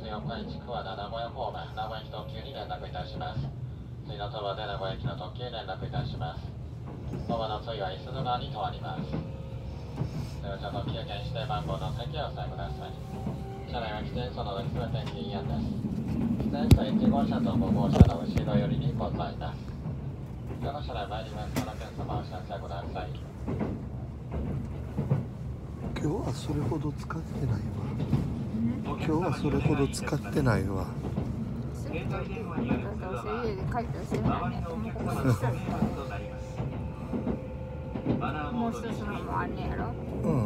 四日市桑名名古屋方面、名古屋駅特急に連絡いたします。次の鳥羽で名古屋駅の特急に連絡いたします。鳥羽の次は伊豆沼に停まります。では、特急券指定番号の席をお押さえください。車内は喫煙所の全て禁煙です。喫煙所1号車と5号車の後ろ寄りにございます。どの車内参りますから、皆様お知らせください。 今日はそれほど使ってないわ。今日はそれほど使ってないわ。 もう一つのもあんねやろ。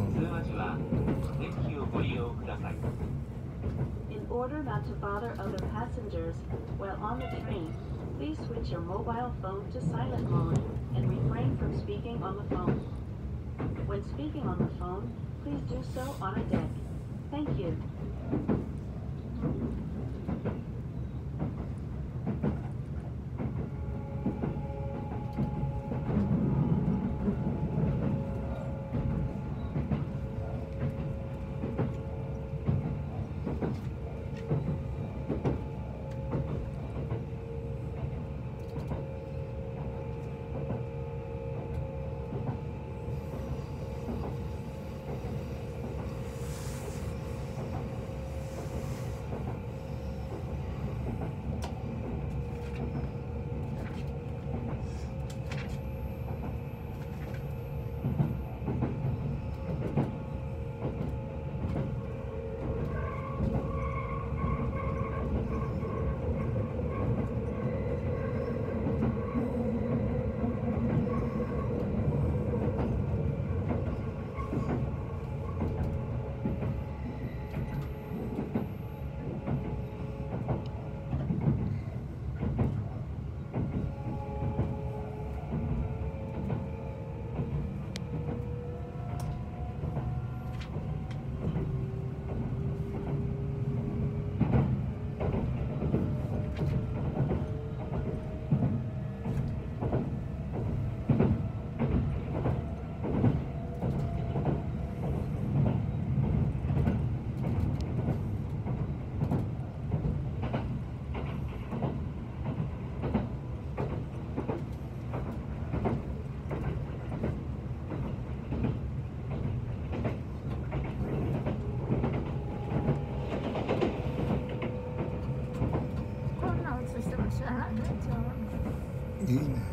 In order not to bother other passengers while on the train, please switch your mobile phone to silent mode and refrain from speaking on the phone. When speaking on the phone, please do so on a deck. Thank you. いいね。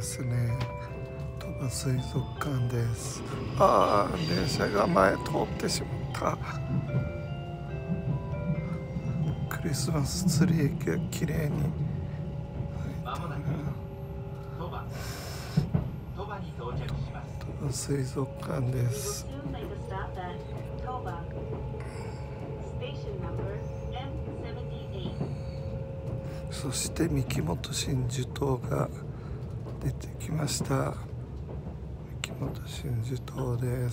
ですね。鳥羽水族館です。ああ、電車が前通ってしまった。クリスマスツリーが綺麗に。鳥羽水族館です。そして三木本真珠島が出てきました。三木本真珠島です。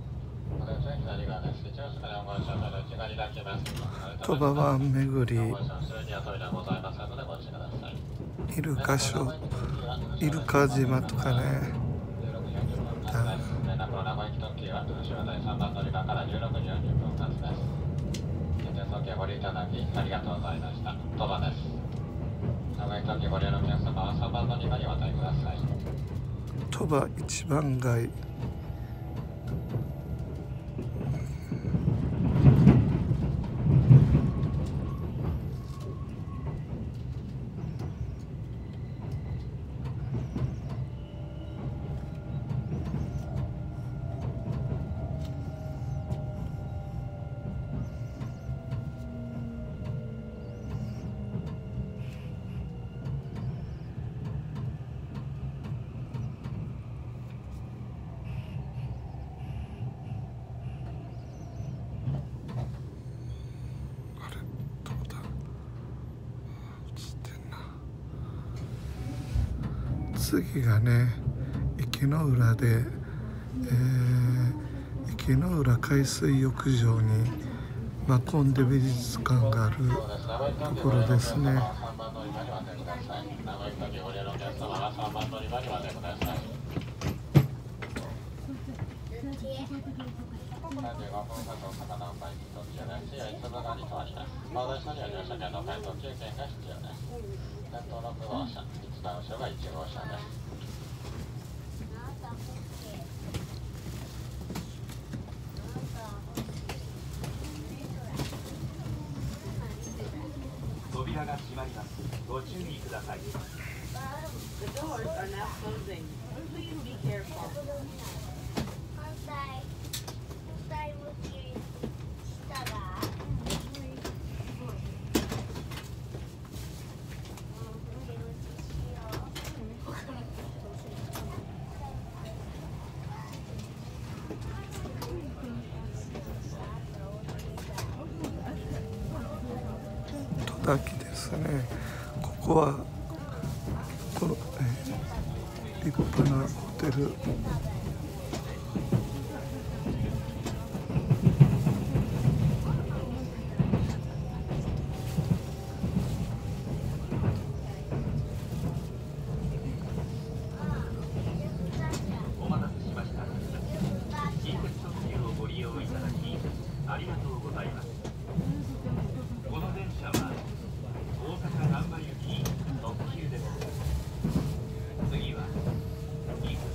鳥羽湾巡り、イルカショー、イルカ島とかね。ご利用いただきありがとうございました。鳥羽です。名古屋駅ご利用の皆様は3番乗り場にお渡りください。鳥羽一番街。次がね、池の浦で、池の浦海水浴場にマコンデ美術館があるところですね。 扉が閉まります。ご注意ください。 The doors are now closing. Please be careful. 戸田ですね。ここはこの、立派なホテル。 お待たせしました。近鉄特急をご利用いただきありがとうございます。この電車は大阪難波行き特急です。次は五十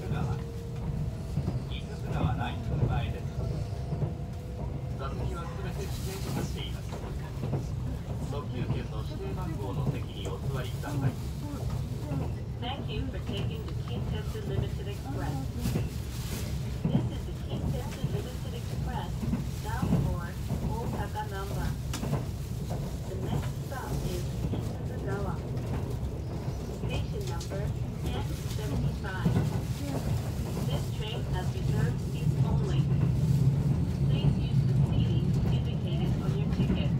鈴川ライン前です。座席はすべて指定となっています。特急券の指定番号の席にお座りください。 Thank you for taking the Kintetsu Limited Express. This is the Kintetsu Limited Express bound for Osaka Namba. The next stop is Isuzugawa. Station number N75. This train has reserved seats only. Please use the seating indicated on your ticket.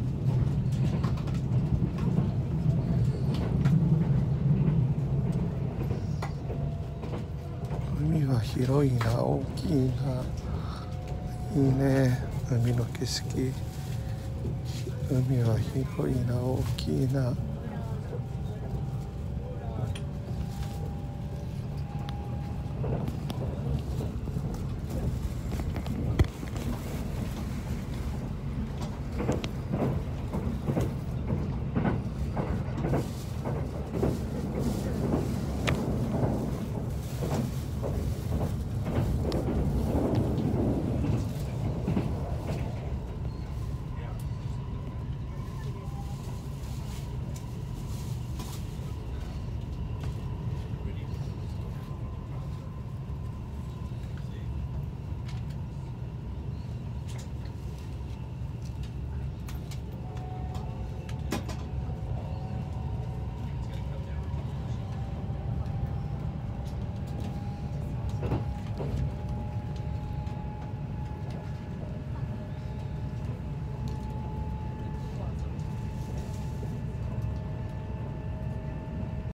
海は広いな、大きいな。いいね、海の景色。海は広いな、大きいな。